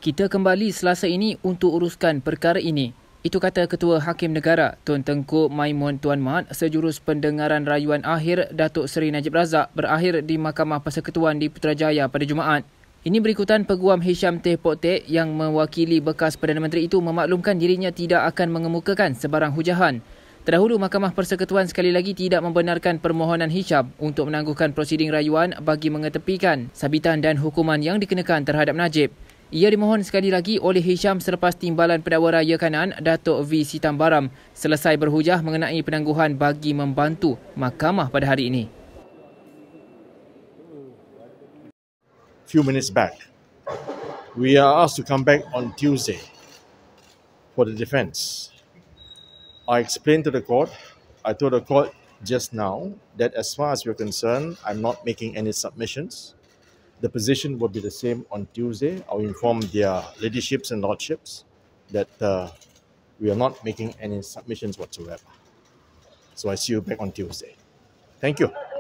Kita kembali Selasa ini untuk uruskan perkara ini. Itu kata Ketua Hakim Negara, Tuan Tengku Maimun Tuan Mat, sejurus pendengaran rayuan akhir Datuk Seri Najib Razak berakhir di Mahkamah Persekutuan di Putrajaya pada Jumaat. Ini berikutan Peguam Hisham Teh Potek yang mewakili bekas Perdana Menteri itu memaklumkan dirinya tidak akan mengemukakan sebarang hujahan. Terdahulu, Mahkamah Persekutuan sekali lagi tidak membenarkan permohonan Hisham untuk menangguhkan prosiding rayuan bagi mengetepikan sabitan dan hukuman yang dikenakan terhadap Najib. Ia dimohon sekali lagi oleh Hisham selepas Timbalan Pendakwa Raya Kanan Datuk V. Sitambaram selesai berhujah mengenai penangguhan bagi membantu mahkamah pada hari ini. Few minutes back, we are asked to come back on Tuesday for the defence. I explained to the court, I told the court just now that as far as we're concerned, I'm not making any submissions. The position will be the same on Tuesday. I'll inform their leaderships and lordships that we are not making any submissions whatsoever. So I see you back on Tuesday. Thank you.